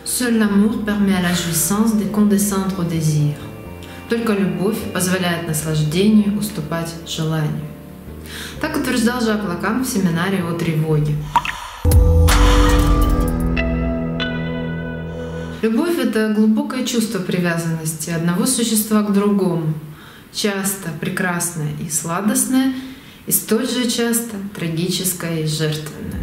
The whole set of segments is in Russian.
Seul l'amour permet à la jouissance de condescendre au désir. Только любовь позволяет наслаждению уступать желанию. Так утверждал Жак Лакан в семинаре о тревоге. Любовь — это глубокое чувство привязанности одного существа к другому, часто прекрасное и сладостное, и столь же часто трагическое и жертвенное.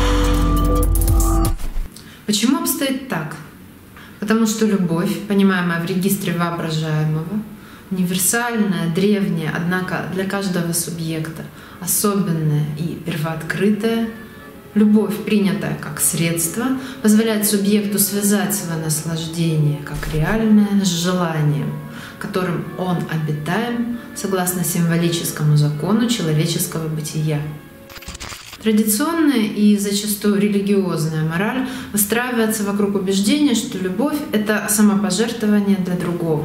Почему обстоит так? Потому что любовь, понимаемая в регистре воображаемого, универсальная, древняя, однако для каждого субъекта особенная и первооткрытая, любовь, принятая как средство, позволяет субъекту связать свое наслаждение как реальное с желанием, которым он обитаем согласно символическому закону человеческого бытия. Традиционная и зачастую религиозная мораль выстраивается вокруг убеждения, что любовь — это самопожертвование для другого.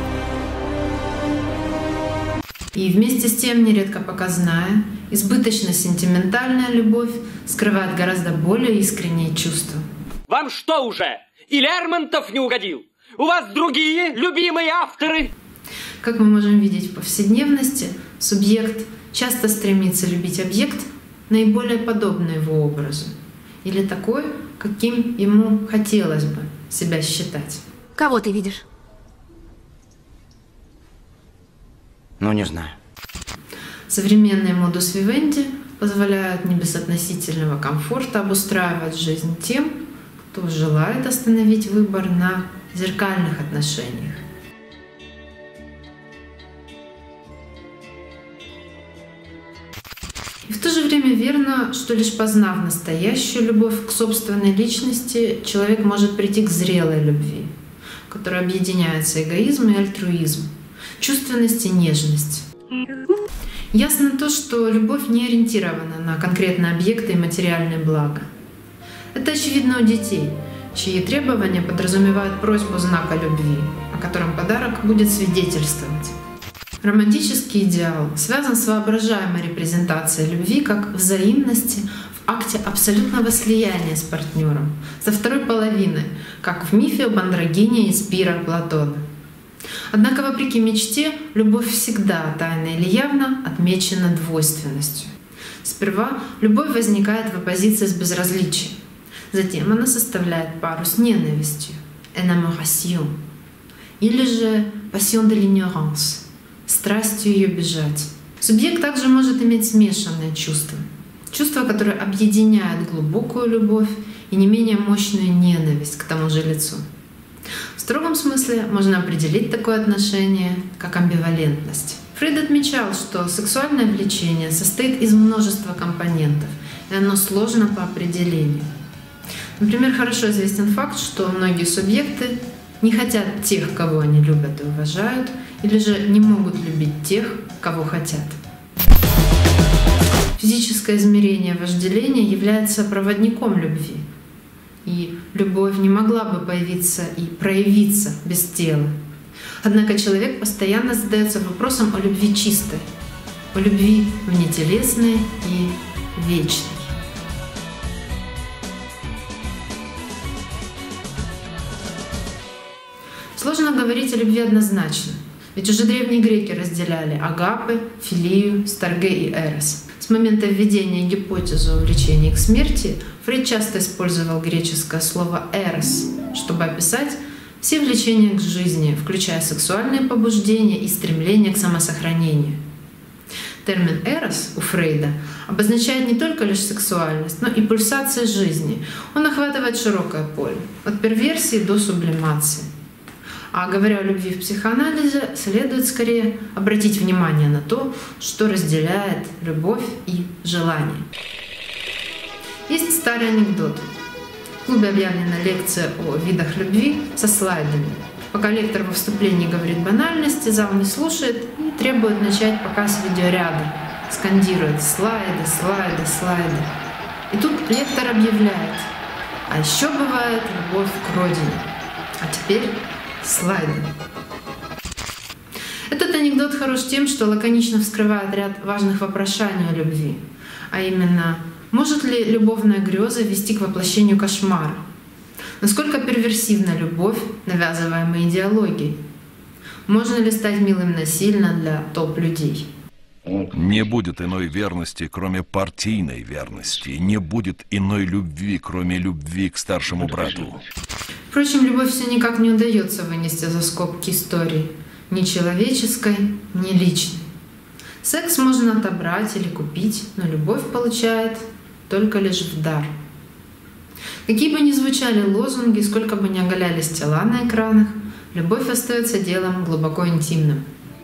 И вместе с тем нередко показная, избыточно сентиментальная любовь скрывает гораздо более искренние чувства. Вам что уже? И Лермонтов не угодил? У вас другие любимые авторы? Как мы можем видеть в повседневности, субъект часто стремится любить объект, наиболее подобный его образу, или такой, каким ему хотелось бы себя считать. Кого ты видишь? Ну, не знаю. Современные модус вивенди позволяют не без относительного комфорта обустраивать жизнь тем, кто желает остановить выбор на зеркальных отношениях. И в то же время верно, что лишь познав настоящую любовь к собственной личности, человек может прийти к зрелой любви, в которой объединяются эгоизм и альтруизм, чувственность и нежность. Ясно то, что любовь не ориентирована на конкретные объекты и материальные блага. Это очевидно у детей, чьи требования подразумевают просьбу знака любви, о котором подарок будет свидетельствовать. Романтический идеал связан с воображаемой репрезентацией любви как взаимности в акте абсолютного слияния с партнером, со второй половиной, как в мифе об андрогине из пира Платона. Однако, вопреки мечте, любовь всегда, тайно или явно, отмечена двойственностью. Сперва любовь возникает в оппозиции с безразличием, затем она составляет пару с ненавистью, enamoration, или же passion de l'ignorance, страстью ее бежать. Субъект также может иметь смешанные чувства. Чувства, которые объединяют глубокую любовь и не менее мощную ненависть к тому же лицу. В строгом смысле можно определить такое отношение как амбивалентность. Фрейд отмечал, что сексуальное влечение состоит из множества компонентов, и оно сложно по определению. Например, хорошо известен факт, что многие субъекты не хотят тех, кого они любят и уважают, или же не могут любить тех, кого хотят. Физическое измерение вожделения является проводником любви. И любовь не могла бы появиться и проявиться без тела. Однако человек постоянно задается вопросом о любви чистой, о любви внетелесной и вечной. Сложно говорить о любви однозначно, ведь уже древние греки разделяли агапы, филию, старге и эрос. С момента введения гипотезы о влечении к смерти Фрейд часто использовал греческое слово «эрос», чтобы описать все влечения к жизни, включая сексуальные побуждения и стремление к самосохранению. Термин «эрос» у Фрейда обозначает не только лишь сексуальность, но и пульсации жизни. Он охватывает широкое поле, от перверсии до сублимации. А говоря о любви в психоанализе, следует скорее обратить внимание на то, что разделяет любовь и желание. Есть старый анекдот. В клубе объявлена лекция о видах любви со слайдами. Пока лектор во вступлении говорит банальности, зал не слушает и требует начать показ видеоряда. Скандирует «слайды, слайды, слайды». И тут лектор объявляет: а еще бывает любовь к родине. А теперь слайды. Этот анекдот хорош тем, что лаконично вскрывает ряд важных вопрошаний о любви, а именно, может ли любовная греза вести к воплощению кошмара? Насколько перверсивна любовь, навязываемая идеологией? Можно ли стать милым насильно для толп людей? Не будет иной верности, кроме партийной верности. Не будет иной любви, кроме любви к старшему брату. Впрочем, любовь все никак не удается вынести за скобки истории. Ни человеческой, ни личной. Секс можно отобрать или купить, но любовь получает только лишь в дар. Какие бы ни звучали лозунги, сколько бы ни оголялись тела на экранах, любовь остается делом глубоко интимным.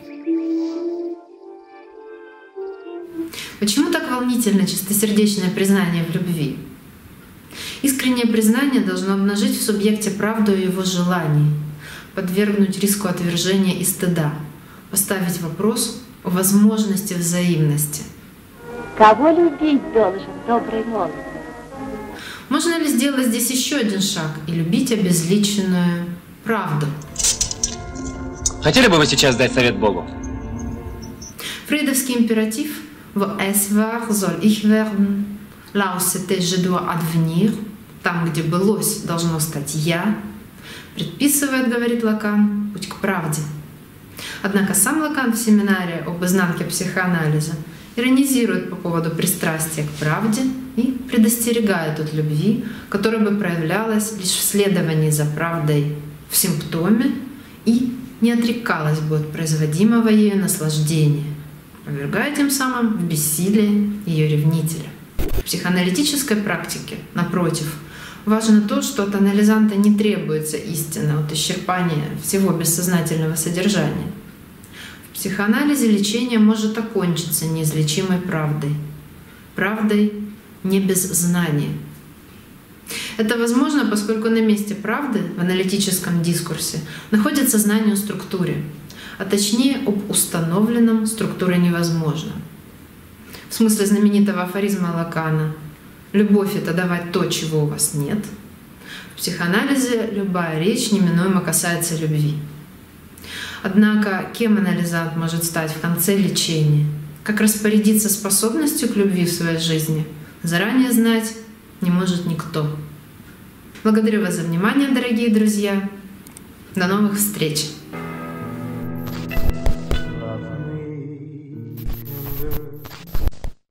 Почему так волнительно чистосердечное признание в любви? Искреннее признание должно обнажить в субъекте правду о его желании, подвергнуть риску отвержения и стыда, поставить вопрос о возможности взаимности. Кого любить должен добрый молод? Можно ли сделать здесь еще один шаг и любить обезличенную правду? Хотели бы вы сейчас дать совет Богу? Фрейдовский императив «Wo es war, soll ich werden», «Là où c'était, je dois advenir», «Там, где былось, должно стать я», предписывает, говорит Лакан, путь к правде. Однако сам Лакан в семинаре об изнанке психоанализа иронизирует по поводу пристрастия к правде и предостерегает от любви, которая бы проявлялась лишь в следовании за правдой в симптоме и не отрекалась бы от производимого ею наслаждения, повергая тем самым в бессилие ее ревнителя. В психоаналитической практике, напротив, важно то, что от анализанта не требуется истина от исчерпания всего бессознательного содержания. В психоанализе лечение может окончиться неизлечимой правдой. Правдой не без знания. Это возможно, поскольку на месте правды в аналитическом дискурсе находится знание о структуре, а точнее об установленном структурой невозможном. В смысле знаменитого афоризма Лакана «Любовь — это давать то, чего у вас нет». В психоанализе любая речь неминуемо касается любви. Однако кем анализант может стать в конце лечения? Как распорядиться способностью к любви в своей жизни? Заранее знать не может никто. Благодарю вас за внимание, дорогие друзья. До новых встреч!